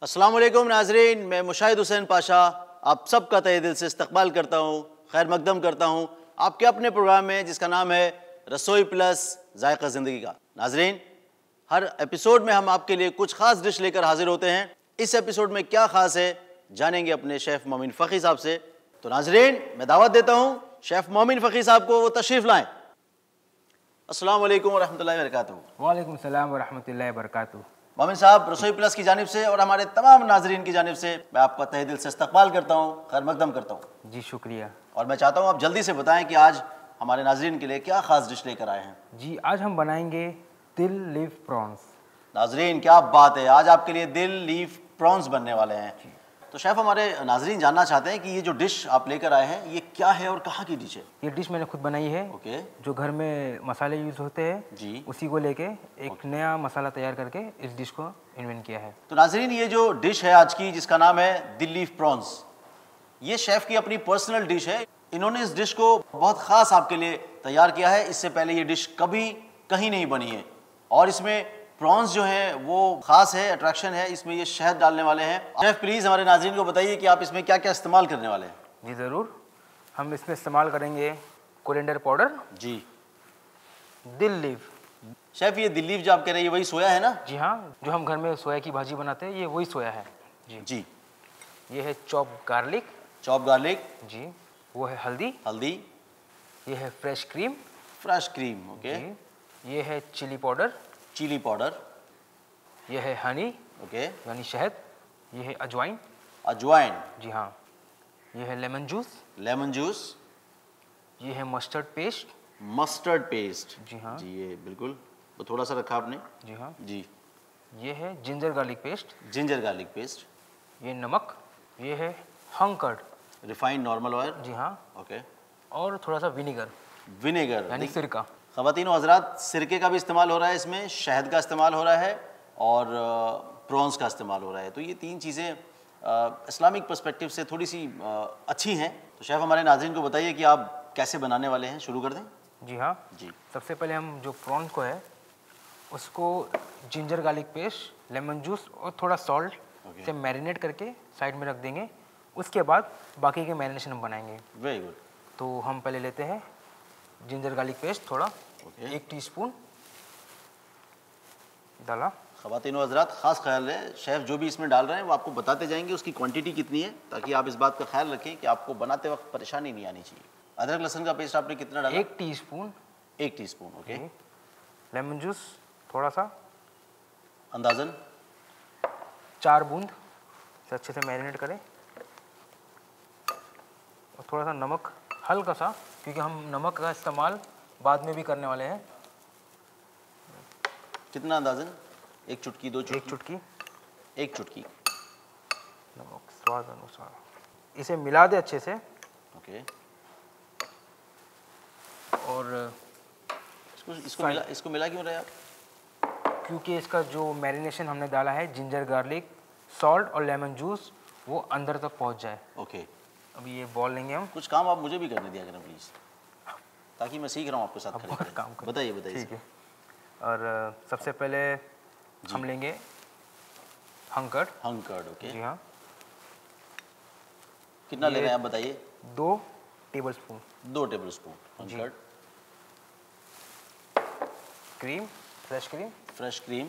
अस्सलाम वालेकुम नाजरीन, मैं मुशाहिद हुसैन पाशा आप सबका तहे दिल से इस्तकबाल करता हूँ, खैर मकदम करता हूँ आपके अपने प्रोग्राम में जिसका नाम है रसोई प्लस जायका ज़िंदगी का। नाजरीन, हर एपिसोड में हम आपके लिए कुछ खास डिश लेकर हाजिर होते हैं। इस एपिसोड में क्या खास है जानेंगे अपने शेफ़ मोमिन फ़की साहब से। तो नाजरीन, मैं दावत देता हूँ शेफ़ मोमिन फ़की साहब को, वो तशरीफ़ लाएँ। अस्सलाम वालेकुम व रहमतुल्लाहि व बरकातुहू। वालेकुम सलाम व रहमतुल्लाहि व बरकातुहू। मोमिन साहब, रसोई प्लस की जानिब से और हमारे तमाम नाजरीन की जानिब से मैं आपका तहे दिल से इस्तकबाल करता हूँ, खैर मकदम करता हूँ। जी शुक्रिया। और मैं चाहता हूँ आप जल्दी से बताएं कि आज हमारे नाजरीन के लिए क्या खास डिश लेकर आए हैं। जी आज हम बनाएंगे दिल लीफ प्रॉन्स। नाजरीन, क्या बात है, आज आपके लिए दिल लीफ प्रॉन्स बनने वाले हैं। तो शेफ़, हमारे नाजरीन जानना चाहते हैं कि ये जो डिश आप लेकर आए हैं ये क्या है और कहाँ की डिश है। ये डिश मैंने खुद बनाई है। ओके। जो घर में मसाले यूज़ होते हैं जी। उसी को लेके एक नया मसाला तैयार करके इस डिश को इन्वेंट किया है। तो नाजरीन, ये जो डिश है आज की जिसका नाम है दिल लीफ प्रॉन्स, ये शेफ़ की अपनी पर्सनल डिश है। इन्होंने इस डिश को बहुत ख़ास आपके लिए तैयार किया है। इससे पहले ये डिश कभी कहीं नहीं बनी है और इसमें प्रॉन्स जो हैं वो ख़ास है, अट्रैक्शन है। इसमें ये शहद डालने वाले हैं। शेफ़, प्लीज़ हमारे नाज़रीन को बताइए कि आप इसमें क्या क्या इस्तेमाल करने वाले हैं। जी ज़रूर, हम इसमें इस्तेमाल करेंगे कोरिएंडर पाउडर, जी। दिल लीफ। शेफ़, ये दिल लीफ जो आप कह रहे हैं ये वही सोया है ना। जी हाँ, जो हम घर में सोया की भाजी बनाते हैं ये वही सोया है। जी जी। ये है चॉप गार्लिक। Chop garlic. जी। वो है हल्दी। हल्दी। ये है fresh cream. Fresh cream. Okay. जी। ये है चिली पाउडर। Chilli powder. ये है हनी। ओके। यानी शहद। ये है अजवाइन। अजवाइन। जी हाँ। ये है लेमन जूस। Lemon juice. ये है मस्टर्ड पेस्ट। Mustard paste. जी हाँ। जी, ये बिल्कुल वो थोड़ा सा रखा आपने। जी हाँ। जी। ये है ginger garlic paste. Ginger garlic paste. ये नमक। ये है हंकर्ड। Refined normal oil. जी हाँ। ओके। और थोड़ा सा विनेगर विनेगर यानी सिरका। ख़वातीन और हज़रात, सिरके का भी इस्तेमाल हो रहा है इसमें, शहद का इस्तेमाल हो रहा है और प्रॉन्स का इस्तेमाल हो रहा है। तो ये तीन चीज़ें इस्लामिक पर्सपेक्टिव से थोड़ी सी अच्छी हैं। तो शेफ़, हमारे नाज़रीन को बताइए कि आप कैसे बनाने वाले हैं, शुरू कर दें। जी हाँ। जी। सबसे पहले हम जो प्रॉन्स को है उसको ginger garlic paste, lemon juice और थोड़ा सॉल्ट से मैरिनेट करके साइड में रख देंगे। उसके बाद बाकी के मैरिनेशन हम बनाएंगे। Very good. तो हम पहले लेते हैं जिंजर गार्लिक पेस्ट थोड़ा, 1 टीस्पून डाला। ख़वातीन और हज़रात, ख़ास ख्याल है शेफ़ जो भी इसमें डाल रहे हैं वो आपको बताते जाएंगे उसकी क्वांटिटी कितनी है, ताकि आप इस बात का ख्याल रखें कि आपको बनाते वक्त परेशानी नहीं आनी चाहिए। अदरक लहसुन का पेस्ट आपने कितना डाला? 1 teaspoon. 1 teaspoon. Okay. Lemon juice थोड़ा सा, अंदाज़न 4 बूंद से अच्छे से मैरिनेट करें। और थोड़ा सा नमक, हल्का सा, क्योंकि हम नमक का इस्तेमाल बाद में भी करने वाले हैं। कितना अंदाज़न? 1 चुटकी, 2 चुटकी? 1 चुटकी 1 चुटकी नमक स्वाद अनुसार। इसे मिला दे अच्छे से। ओके। और इसको मिला क्यों रहे आप? क्योंकि इसका जो मैरिनेशन हमने डाला है जिंजर गार्लिक, सॉल्ट और लेमन जूस, वो अंदर तक पहुंच जाए। ओके। अभी ये बॉल लेंगे हम। कुछ काम आप मुझे भी करने दिया करें प्लीज़, ताकि मैं सीख रहा हूँ आपके साथ खड़े बहुत खड़े। काम कर। बताइए बताइए। ठीक है। और सबसे पहले हम लेंगे हंकर्ड। हंकर्ड। ओके। जी हाँ। कितना ले रहे हैं आप बताइए? 2 tablespoon. 2 tablespoon hung curd. Cream, fresh cream. Fresh cream.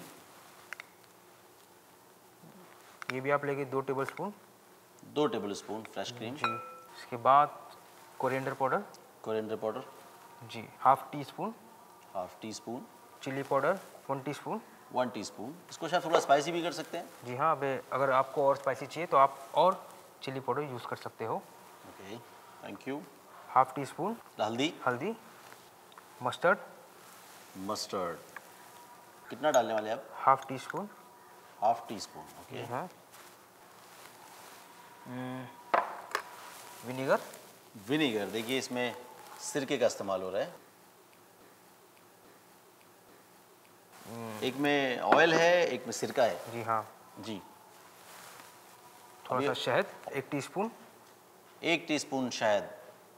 ये भी आप लेंगे 2 टेबलस्पून। 2 tablespoon fresh cream. जी। इसके बाद कोरिएंडर पाउडर। Coriander powder. जी, half teaspoon. Half teaspoon. Chilli powder 1 teaspoon. 1 teaspoon. इसको शायद थोड़ा स्पाइसी भी कर सकते हैं। जी हाँ, अगर आपको और स्पाइसी चाहिए तो आप और चिली पाउडर यूज़ कर सकते हो। Okay, thank you. Half teaspoon हल्दी। हल्दी। मस्टर्ड। मस्टर्ड कितना डालने वाले आप? Half teaspoon. Half teaspoon. Okay. हाँ। विनेगर। विनेगर, देखिए इसमें सिरके का इस्तेमाल हो रहा है। एक में ऑयल है, एक में सिरका है। जी हाँ। जी। थोड़ा सा शहद 1 टीस्पून। 1 टीस्पून शहद।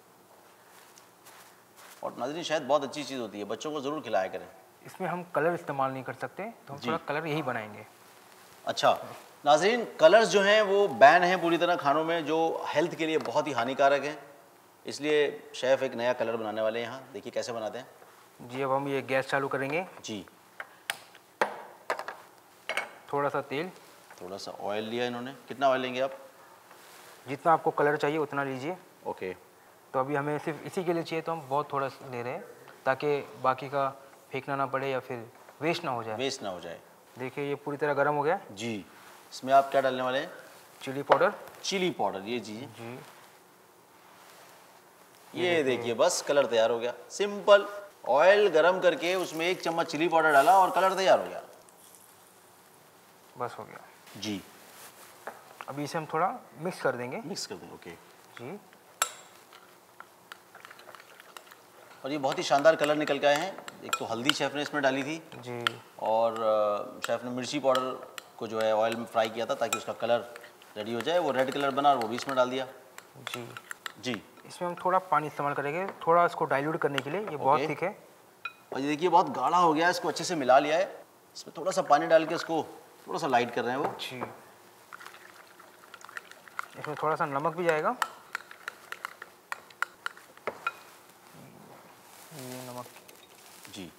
और नाज़रीन, शहद बहुत अच्छी चीज़ होती है, बच्चों को ज़रूर खिलाया करें। इसमें हम कलर इस्तेमाल नहीं कर सकते, तो हम थोड़ा कलर यही बनाएंगे। अच्छा, नाज़रीन, कलर्स जो हैं वो बैन हैं पूरी तरह खानों में, जो हेल्थ के लिए बहुत ही हानिकारक हैं। इसलिए शेफ़ एक नया कलर बनाने वाले हैं यहाँ। देखिए कैसे बनाते हैं। जी अब हम ये गैस चालू करेंगे। जी, थोड़ा सा तेल, थोड़ा सा ऑयल लिया इन्होंने। कितना ऑयल लेंगे आप? जितना आपको कलर चाहिए उतना लीजिए। ओके। तो अभी हमें सिर्फ इसी के लिए चाहिए, तो हम बहुत थोड़ा ले रहे हैं ताकि बाकी का फेंकना ना पड़े या फिर वेस्ट ना हो जाए। वेस्ट ना हो जाए। देखिए ये पूरी तरह गर्म हो गया। जी, इसमें आप क्या डालने वाले हैं? Chilli powder. चिली पाउडर, ये चीज़। जी ये देखिए बस कलर तैयार हो गया। सिंपल, ऑयल गरम करके उसमें 1 चम्मच चिली पाउडर डाला और कलर तैयार हो गया। बस हो गया। जी, अभी इसे हम थोड़ा मिक्स कर देंगे। मिक्स कर दें। ओके। जी और ये बहुत ही शानदार कलर निकल के आए हैं। एक तो हल्दी शेफ़ ने इसमें डाली थी जी और शेफ़ ने मिर्ची पाउडर को जो है ऑयल में फ्राई किया था ताकि उसका कलर रेडी हो जाए। वो रेड कलर बना और वो भी इसमें डाल दिया। जी जी, इसमें हम थोड़ा पानी इस्तेमाल करेंगे, थोड़ा इसको डाइल्यूट करने के लिए। ये बहुत ओके। थिक है। और ये देखिए बहुत गाढ़ा हो गया है, इसको अच्छे से मिला लिया है। इसमें थोड़ा सा पानी डाल के इसको थोड़ा सा लाइट कर रहे हैं वो। जी इसमें थोड़ा सा नमक भी जाएगा। ये नमक। जी,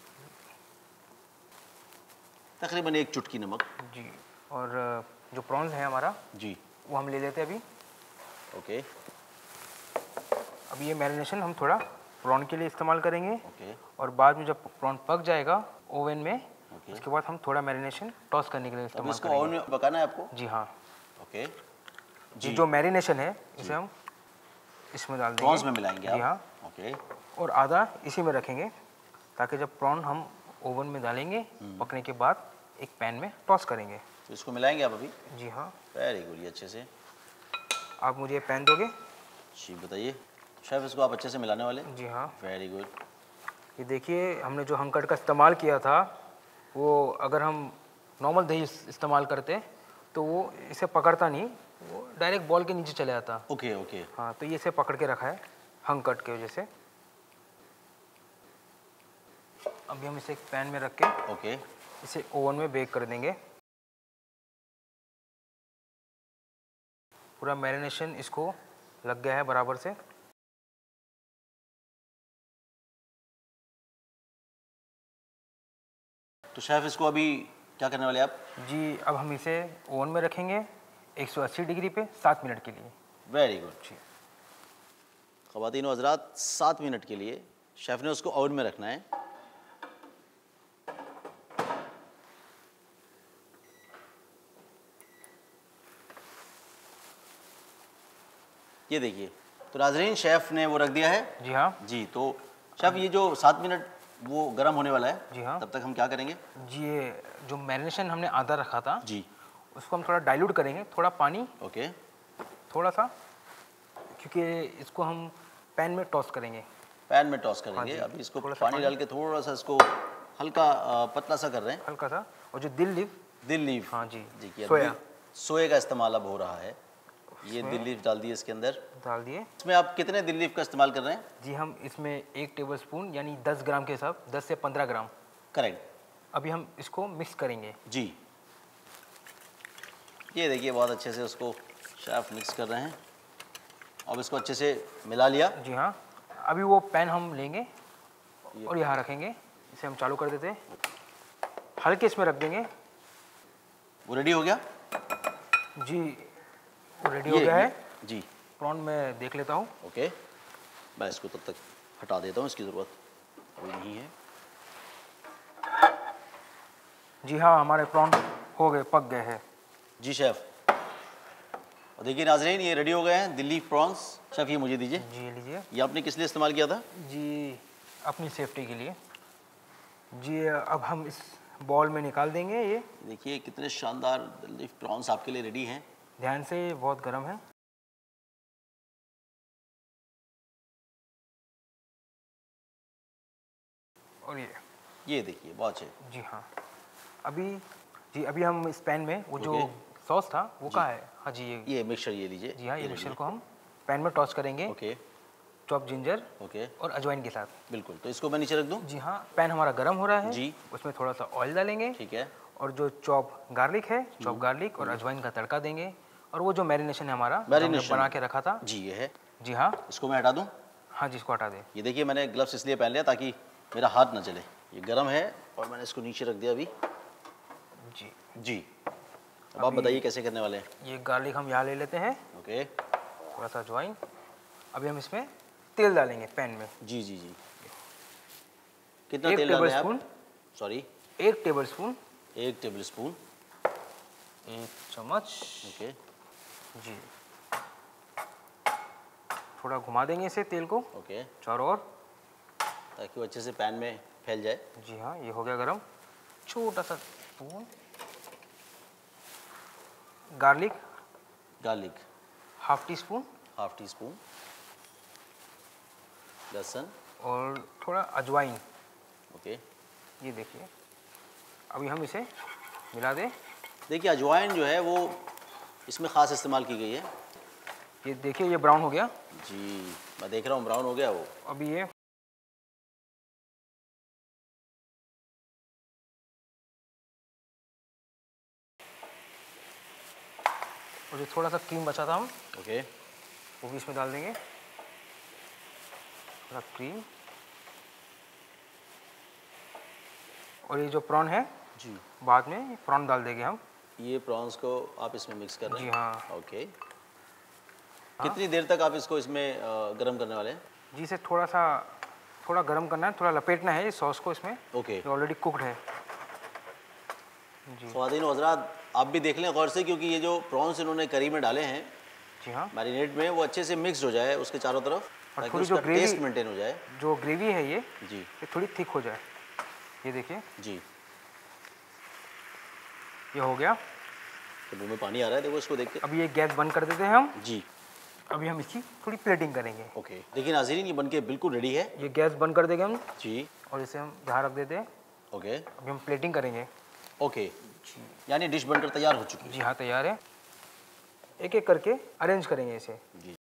तकरीबन 1 चुटकी नमक। जी और जो प्रॉन्स है हमारा, जी, वो हम ले लेते हैं अभी। ओके अब ये मैरिनेशन हम थोड़ा प्रॉन के लिए इस्तेमाल करेंगे ओके और बाद में जब प्रॉन पक जाएगा ओवन में, ओके। उसके बाद हम थोड़ा मैरिनेशन टॉस करने के लिए अब इस्तेमाल इसको करेंगे। ओवन में पकाना है आपको? जी हाँ। ओके। जी जो मैरिनेशन है इसे हम इसमें डाल देंगे। प्रॉन्स में मिलाएंगे आप? जी हाँ। ओके। और आधा इसी में रखेंगे ताकि जब प्रॉन हम ओवन में डालेंगे पकने के बाद एक पैन में टॉस करेंगे। तो इसको मिलाएंगे आप अभी? जी हाँ। वेरी गुड, ये अच्छे से। आप मुझे पैन दोगे? जी बताइए शेफ़, इसको आप अच्छे से मिलाने वाले? जी हाँ। Very good. ये देखिए हमने जो हंकट का इस्तेमाल किया था, वो अगर हम नॉर्मल दही इस्तेमाल करते तो वो इसे पकड़ता नहीं, वो डायरेक्ट बॉल के नीचे चले जाता। Okay okay. हाँ तो ये इसे पकड़ के रखा है हंकट के वजह से। अभी हम इसे एक पैन में रख के ओके। इसे ओवन में बेक कर देंगे। पूरा मैरिनेशन इसको लग गया है बराबर से। तो शेफ़ इसको अभी क्या करने वाले आप? जी अब हम इसे ओवन में रखेंगे 180 डिग्री पे 7 मिनट के लिए। Very good. जी, ख़वातीन व हज़रात, 7 मिनट के लिए शेफ़ ने उसको ओवन में रखना है। ये देखिए, तो नाज़रीन शेफ़ ने वो रख दिया है। जी हाँ। जी, तो शेफ़ ये जो 7 मिनट वो गर्म होने वाला है, जी हाँ। तब तक हम क्या करेंगे? जी ये जो मैरिनेशन हमने आधा रखा था, जी, उसको हम थोड़ा डाइल्यूट करेंगे, थोड़ा पानी, ओके। थोड़ा सा, क्योंकि इसको हम पैन में टॉस करेंगे। पैन में टॉस हाँ करेंगे। जी, अभी इसको थोड़ा सा पानी पानी। डाल के थोड़ा सा इसको हल्का पतला सा कर रहे हैं। हल्का सा। और जो दिल लीफ, दिल लीफ। हाँ जी, देखिए सोया। सोए का इस्तेमाल अब हो रहा है। ये उसमें दिल लीफ डाल दिए इसके अंदर। डाल दिए। इसमें आप कितने दिल लीफ का इस्तेमाल कर रहे हैं? जी हम इसमें 1 टेबलस्पून यानी 10 ग्राम के हिसाब, 10 से 15 ग्राम। करेक्ट। अभी हम इसको मिक्स करेंगे। जी, ये देखिए बहुत अच्छे से उसको शेफ़ मिक्स कर रहे हैं। अब इसको अच्छे से मिला लिया। जी हाँ। अभी वो पैन हम लेंगे और यहाँ रखेंगे। इसे हम चालू कर देते हैं, हल्के इसमें रख देंगे। वो रेडी हो गया? जी वो रेडी हो गया है। जी, प्रॉन मैं देख लेता हूँ। ओके। मैं इसको तब तक हटा देता हूँ, इसकी ज़रूरत अभी नहीं है। जी हाँ हमारे प्रॉन हो गए, पक गए हैं। जी शेफ़। और देखिए नाज़रीन, ये रेडी हो गए हैं दिल्ली प्रॉन्स। शेफ़ ये मुझे दीजिए। जी ये लीजिए। ये आपने किस लिए इस्तेमाल किया था? जी अपनी सेफ्टी के लिए। जी अब हम इस बॉल में निकाल देंगे। ये देखिए कितने शानदार दिल्ली प्रॉन्स आपके लिए रेडी हैं। ध्यान से, ये बहुत गर्म है। और ये देखिए बहुत अच्छे। जी हाँ। अभी हम इस पैन में वो जो ओके। सॉस था वो कहाँ है? हाँ जी ये मिक्सचर ये लीजिए। जी हाँ, ये ले मिक्सचर लीजिए। को हम पैन में टॉस करेंगे ओके चॉप जिंजर ओके, और अजवाइन के साथ। बिल्कुल। तो इसको मैं नीचे रख दूँ? जी हाँ। पैन हमारा गर्म हो रहा है। जी। उसमें थोड़ा सा ऑयल डालेंगे ठीक है। और जो चॉप गार्लिक है, चॉप गार्लिक और अजवाइन का तड़का देंगे। और वो जो मैरिनेशन है हमारा, जो हमने बना के रखा था जी, ये है। जी हाँ, इसको मैं हटा दूं? हाँ जी, इसको हटा दें। ये देखिए मैंने ग्लव्स इसलिए पहन लिया ताकि मेरा हाथ ना जले। ये गर्म है और मैंने इसको नीचे रख दिया अभी। जी जी, अब आप बताइए कैसे करने वाले हैं? ये गार्लिक हम यहाँ ले लेते हैं, ओके। थोड़ा सा अजवाइन। अभी हम इसमें तेल डालेंगे पैन में। जी जी जी। कितना 1 तेल डाल रहे हैं टेबलस्पून। आप? Sorry, 1 tablespoon, 1 tablespoon. 1 चम्मच। ओके जी, थोड़ा घुमा देंगे इसे तेल को ओके, चारों ओर, ताकि वो अच्छे से पैन में फैल जाए। जी हाँ, ये हो गया गरम। छोटा सा spoon garlic, garlic half teaspoon, half teaspoon. लहसुन और थोड़ा अजवाइन। ओके। ये देखिए, अभी हम इसे मिला दें। देखिए अजवाइन जो है वो इसमें ख़ास इस्तेमाल की गई है। ये देखिए, ये ब्राउन हो गया। जी, मैं देख रहा हूँ ब्राउन हो गया वो। अभी ये और जो थोड़ा सा क्रीम बचा था हम, ओके। वो भी इसमें डाल देंगे। थोड़ा क्रीम। और ये जो प्रॉन है, जी, बाद में प्रॉन डाल देंगे हम। ये प्रॉन्स को आप इसमें मिक्स कर रहे जी हैं? हाँ। ओके। कितनी देर तक आप इसको इसमें गर्म करने वाले हैं? जी, इसे थोड़ा गर्म करना है, थोड़ा लपेटना है इस सॉस को इसमें। ओके। ये ऑलरेडी कुक्ड है। जी ख्वातीन और हज़रात, आप भी देख लें गौर से, क्योंकि ये जो प्रॉन्स इन्होंने करी में डाले हैं जी हाँ। मैरिनेट में, वो अच्छे से मिक्स हो जाए उसके चारों तरफ, और ताकि थोड़ी जो उसका ग्रेवी, टेस्ट मेंटेन हो जाए। जो ग्रेवी है ये जी थोड़ी थिक हो जाए। ये देखिए, जी। ये हो गया। तो मुंह में पानी आ रहा है, देखो इसको देख के। अभी ये गैस बंद कर देते हैं हम। जी अभी हम इसकी थोड़ी प्लेटिंग करेंगे। ओके। देखिए नाज़रीन, ये बनके बिल्कुल रेडी है। ये गैस बंद कर देंगे हम जी और इसे हम यहाँ रख देते हैं। ओके अभी हम प्लेटिंग करेंगे। ओके, यानी डिश बनकर तैयार हो चुकी है। जी हाँ, तैयार है। एक एक करके अरेंज करेंगे इसे। जी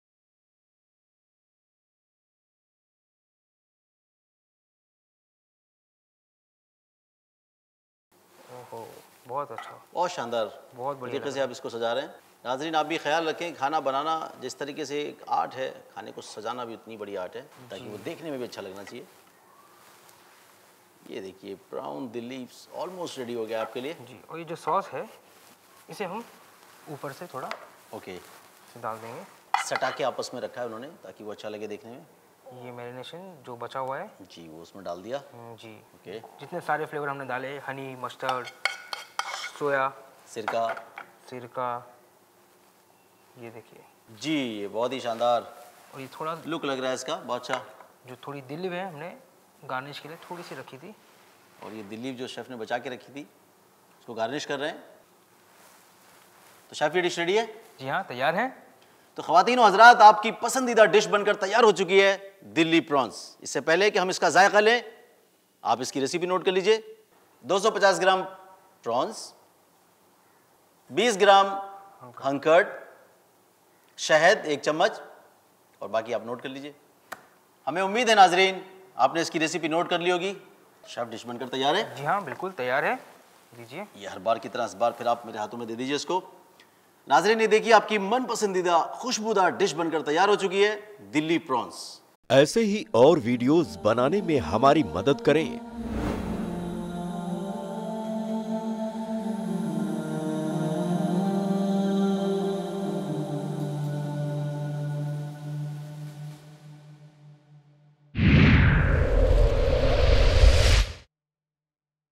ओहो, बहुत अच्छा, बहुत शानदार, बहुत इस बढ़िया तरीके से आप इसको सजा रहे हैं। नाज़रीन आप भी ख्याल रखें, खाना बनाना जिस तरीके से एक आर्ट है, खाने को सजाना भी उतनी बड़ी आर्ट है, ताकि वो देखने में भी अच्छा लगना चाहिए। ये देखिए brown the leaves almost ready हो गया आपके लिए। जी। और ये जो सॉस है, इसे हम ऊपर से थोड़ा ओके, इसे डाल देंगे। सटा के आपस में रखा है उन्होंने, ताकि वो अच्छा लगे देखने में। ये मैरिनेशन जो बचा हुआ है, जी, वो उसमें डाल दिया। जी, ओके, जितने सारे फ्लेवर हमने डाले, हनी, मस्टर्ड, सोया, सिरका। सिरका, ये देखिए। जी, ये बहुत ही शानदार और ये थोड़ा लुक लग रहा है इसका, बहुत अच्छा। जो थोड़ी दिल्ली है हमने गार्निश के लिए थोड़ी सी रखी थी। और ये दिल्ली जो शेफ़ ने बचा के रखी थी, उसको गार्निश कर रहे हैं। तो शेफ़ ये डिश रेडी है? जी हाँ, तैयार है। तो ख़वातीन व हज़रात, आपकी पसंदीदा डिश बनकर तैयार हो चुकी है, दिल्ली प्रॉन्स। इससे पहले कि हम इसका जायका लें, आप इसकी रेसिपी नोट कर लीजिए। 250 ग्राम प्रॉन्स, 20 ग्राम हंकर्ड, शहद 1 चम्मच, और बाकी आप नोट कर लीजिए। हमें उम्मीद है नाजरीन आपने इसकी रेसिपी नोट कर ली होगी। शेफ डिश बनकर तैयार है? जी हाँ, बिल्कुल तैयार है। लीजिए। ये हर बार की तरह इस बार फिर आप मेरे हाथों में दे दीजिए इसको। नाजरीन ये देखिए, आपकी मन पसंदीदा खुशबूदार डिश बनकर तैयार हो चुकी है, दिल्ली प्रॉन्स। ऐसे ही और वीडियोस बनाने में हमारी मदद करें